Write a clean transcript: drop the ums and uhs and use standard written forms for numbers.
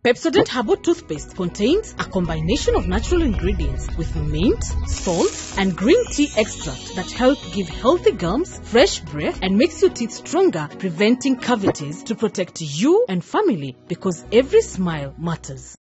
Pepsodent Herbal toothpaste contains a combination of natural ingredients with mint, salt, and green tea extract that help give healthy gums, fresh breath, and makes your teeth stronger, preventing cavities to protect you and family, because every smile matters.